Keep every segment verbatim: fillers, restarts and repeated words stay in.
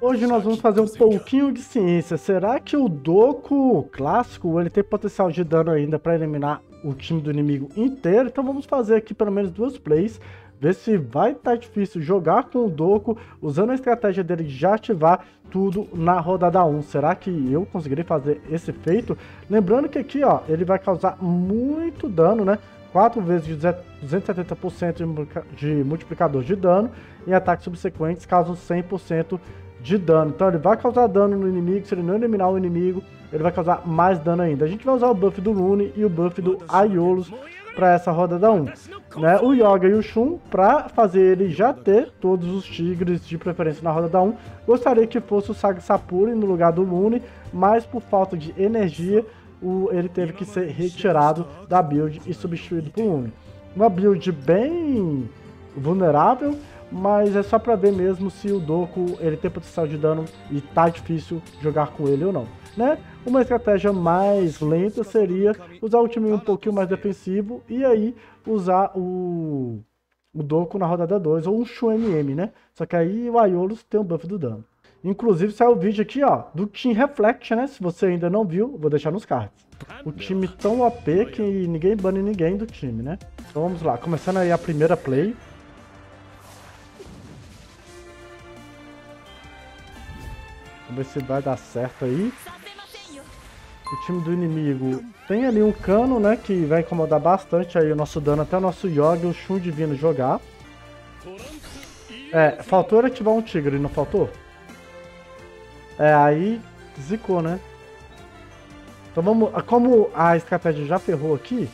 Hoje nós vamos fazer um pouquinho de ciência. Será que o Doku clássico ele tem potencial de dano ainda para eliminar o time do inimigo inteiro? Então vamos fazer aqui pelo menos duas plays, ver se vai estar difícil jogar com o Doku, usando a estratégia dele de já ativar tudo na rodada um. Será que eu conseguirei fazer esse feito? Lembrando que aqui, ó, ele vai causar muito dano, né? quatro vezes de duzentos e setenta por cento de multiplicador de dano, e ataques subsequentes causam cem por cento de dano. Então ele vai causar dano no inimigo, se ele não eliminar o inimigo, ele vai causar mais dano ainda. A gente vai usar o buff do Lune e o buff do Aiolos para essa rodada um. Né? O Yoga e o Shun, para fazer ele já ter todos os tigres de preferência na rodada um, gostaria que fosse o Saga Sapuri no lugar do Lune, mas por falta de energia, o, ele teve que ser retirado da build e substituído por Lune. Uma build bem vulnerável, mas é só pra ver mesmo se o Doku ele tem potencial de dano e tá difícil jogar com ele ou não, né? Uma estratégia mais lenta seria usar o time um pouquinho mais defensivo e aí usar o, o Doku na rodada dois ou um Shun M M, né? Só que aí o Aiolos tem o buff do dano. Inclusive saiu o vídeo aqui, ó, do Team Reflect, né? Se você ainda não viu, vou deixar nos cards. O time tão O P que ninguém bane ninguém do time, né? Então vamos lá, começando aí a primeira play. Vamos ver se vai dar certo aí. O time do inimigo tem ali um cano, né? Que vai incomodar bastante aí o nosso dano, até o nosso Yoga e o Shun divino jogar. É, faltou ele ativar um tigre, não faltou? É, aí zicou, né? Então vamos... Como a estratégia já ferrou aqui,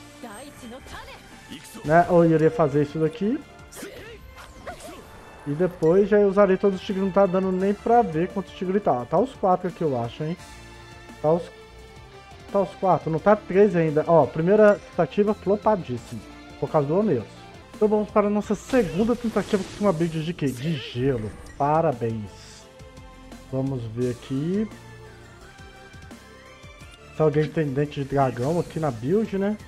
né? Eu iria fazer isso daqui. E depois já usarei todos os tigres, não tá dando nem pra ver quantos tigres tá. Tá os quatro aqui, eu acho, hein? Tá os... Tá os quatro, não tá três ainda. Ó, primeira tentativa flopadíssima, por causa do Oneus. Então vamos para a nossa segunda tentativa com uma build de quê? De gelo. Parabéns. Vamos ver aqui. Se alguém tem dente de dragão aqui na build, né?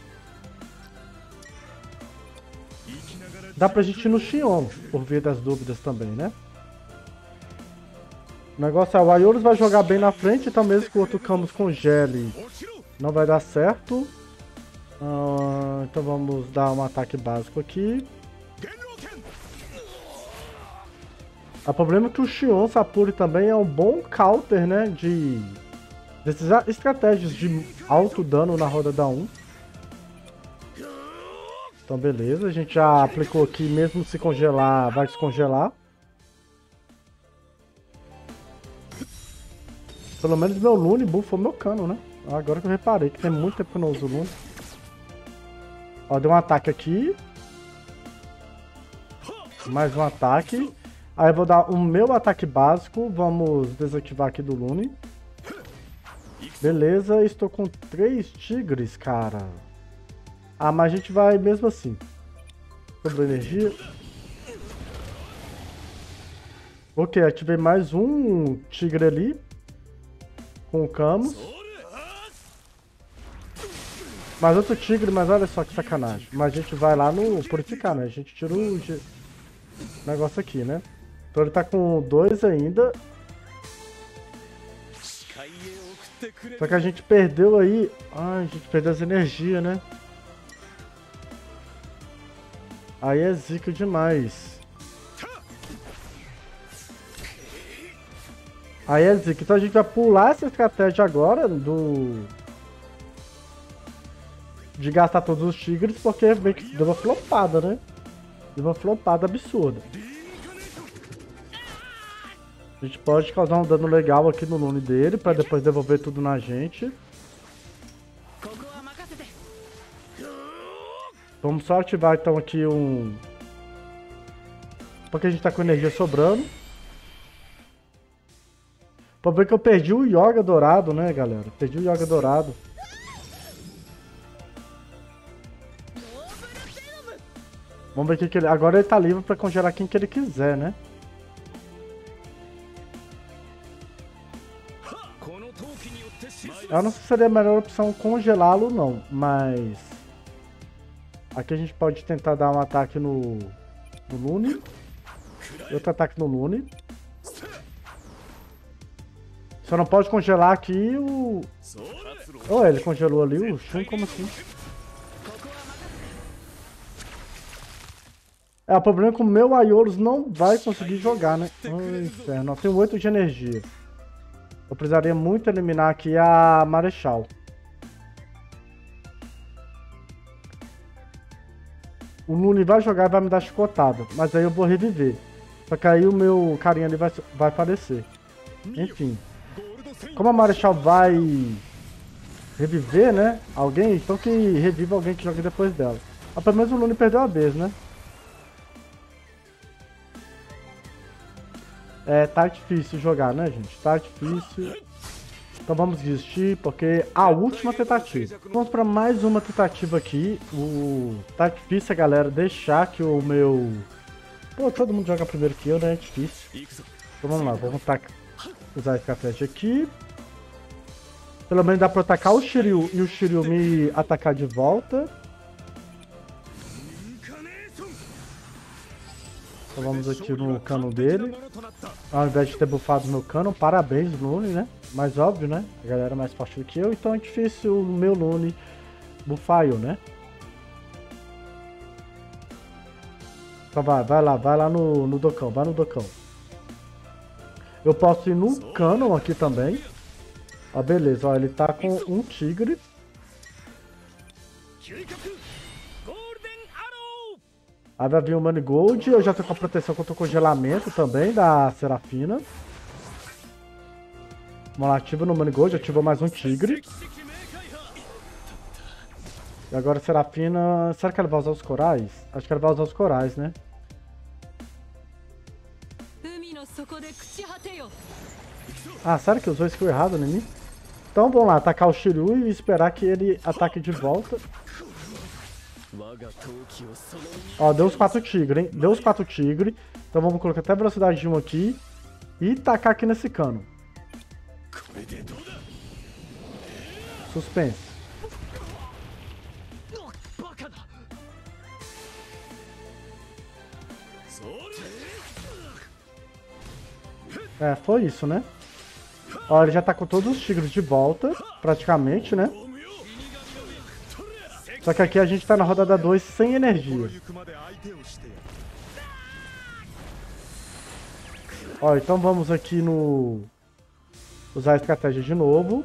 Dá pra gente ir no Xion, por via das dúvidas também, né? O negócio é, o Aiolos vai jogar bem na frente, então mesmo que o outro Camus congele, não vai dar certo. Uh, então vamos dar um ataque básico aqui. O problema é que o Xion Sapuri também é um bom counter, né? De dessas estratégias de alto dano na rodada um. Então beleza, a gente já aplicou aqui, mesmo se congelar, vai descongelar. Pelo menos meu Lune buffou meu cano, né? Agora que eu reparei, que tem muito tempo que eu não uso o Lune. Ó, deu um ataque aqui. Mais um ataque. Aí eu vou dar o meu ataque básico, vamos desativar aqui do Lune. Beleza, estou com três tigres, cara. Ah, mas a gente vai mesmo assim. Sobrou energia. Ok, ativei mais um tigre ali. Com o Camus. Mais outro tigre, mas olha só que sacanagem. Mas a gente vai lá no purificar, né? A gente tira o negócio aqui, né? Então ele tá com dois ainda. Só que a gente perdeu aí... Ai, a gente perdeu as energias, né? Aí é zica demais. Aí é zica. Então a gente vai pular essa estratégia agora do... de gastar todos os tigres, porque meio que deu uma flopada, né? Deu uma flopada absurda. A gente pode causar um dano legal aqui no Lune dele, pra depois devolver tudo na gente. Vamos só ativar então aqui um... porque a gente tá com energia sobrando. O problema é que eu perdi o Yoga dourado, né, galera? Perdi o Yoga dourado. Vamos ver o que ele... Agora ele tá livre pra congelar quem que ele quiser, né? Eu não sei se seria a melhor opção congelá-lo, não, mas... Aqui a gente pode tentar dar um ataque no, no Lune. Outro ataque no Lune. Só não pode congelar aqui o... Oh, ele congelou ali o Shun, como assim? É, o problema é que o meu Aiolos não vai conseguir jogar, né? Ai, inferno. Tem oito de energia. Eu precisaria muito eliminar aqui a Marechal. O Lune vai jogar e vai me dar chicotada. Mas aí eu vou reviver. Só que aí o meu carinha ali vai, vai falecer. Enfim. Como a Marechal vai reviver, né? Alguém, então que reviva alguém que jogue depois dela. Mas pelo menos o Lune perdeu a vez, né? É, tá difícil jogar, né, gente? Tá difícil. Então vamos desistir, porque a última tentativa. Vamos para mais uma tentativa aqui. O... Tá difícil, galera, deixar que o meu... Pô, todo mundo joga primeiro que eu, né? É difícil. Então vamos lá, vamos tacar... usar esse estratégia aqui. Pelo menos dá pra atacar o Shiryu e o Shiryu me atacar de volta. Então vamos aqui no cano dele. Ao invés de ter buffado meu cano, parabéns, Lune, né? Mais óbvio, né? A galera é mais forte do que eu, então é difícil o meu Lune buffar eu, né? Então vai, vai lá, vai lá no, no Dokkan, vai no Dokkan. Eu posso ir no Canon aqui também. Ó, beleza, ó, ele tá com um tigre. Aí vai vir o Manigold, eu já tô com a proteção contra o congelamento também da Serafina. Vamos lá, ativa no Manigold, ativou mais um tigre. E agora a Serafina... Será que ela vai usar os corais? Acho que ela vai usar os corais, né? Ah, sério que usou skill errado em mim? Então vamos lá, atacar o Shiryu e esperar que ele ataque de volta. Ó, deu os quatro tigres, hein? Deu os quatro tigres. Então vamos colocar até velocidade de um aqui. E tacar aqui nesse cano. Suspense. É, foi isso, né? Ó, ele já tá com todos os tigres de volta, praticamente, né? Só que aqui a gente tá na rodada dois sem energia. Ó, então vamos aqui no... usar a estratégia de novo.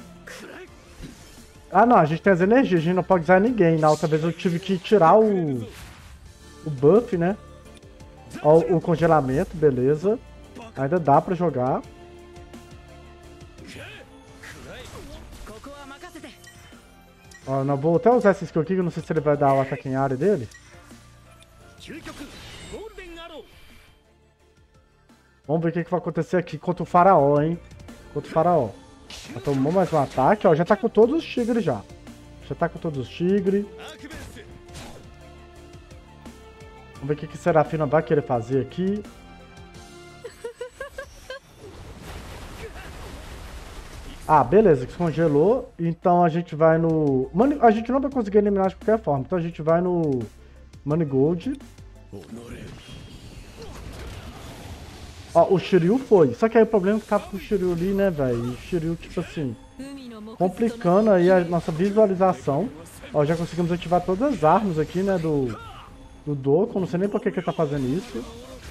Ah, não, a gente tem as energias, a gente não pode usar ninguém. Na outra vez eu tive que tirar o... o buff, né? Ó, o congelamento, beleza. Ainda dá pra jogar. Ó, não, vou até usar esse skill aqui, que eu não sei se ele vai dar o ataque em área dele. Vamos ver o que, que vai acontecer aqui contra o faraó, hein? Contra o faraó. Já tomou mais um ataque, ó, já tá com todos os tigres já. Já tá com todos os tigres. Vamos ver o que, que Serafina vai querer fazer aqui. Ah, beleza, descongelou. Então a gente vai no... Mano, a gente não vai conseguir eliminar de qualquer forma. Então a gente vai no Manigold. Ó, o Shiryu foi. Só que aí o problema é que tava com o Shiryu ali, né, velho? O Shiryu, tipo assim, complicando aí a nossa visualização. Ó, já conseguimos ativar todas as armas aqui, né, do, do Dokkan. Não sei nem por que que ele tá fazendo isso.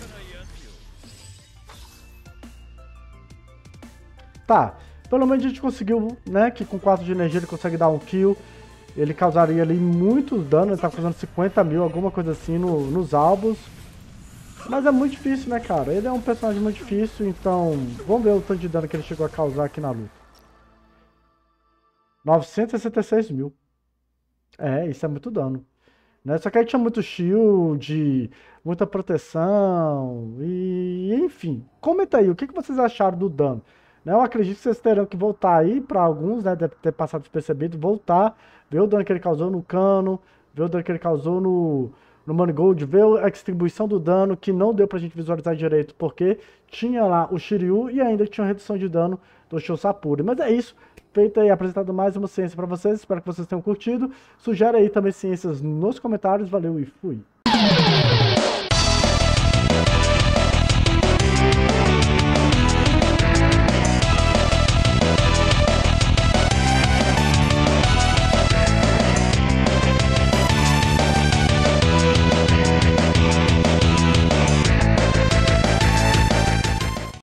Tá. Pelo menos a gente conseguiu, né, que com quatro de energia ele consegue dar um kill. Ele causaria ali muitos danos, ele tá causando cinquenta mil, alguma coisa assim no, nos albos. Mas é muito difícil, né, cara? Ele é um personagem muito difícil, então vamos ver o tanto de dano que ele chegou a causar aqui na luta. novecentos e sessenta e seis mil. É, isso é muito dano. Né? Só que aí tinha muito shield, muita proteção, e enfim. Comenta aí, o que vocês acharam do dano? Eu acredito que vocês terão que voltar aí, para alguns, né, deve ter passado despercebido, voltar, ver o dano que ele causou no cano, ver o dano que ele causou no, no Manigold, ver a distribuição do dano, que não deu pra gente visualizar direito, porque tinha lá o Shiryu e ainda tinha uma redução de dano do Shosapuri. Mas é isso, feito aí, apresentado mais uma ciência para vocês, espero que vocês tenham curtido. Sugere aí também ciências nos comentários, valeu e fui!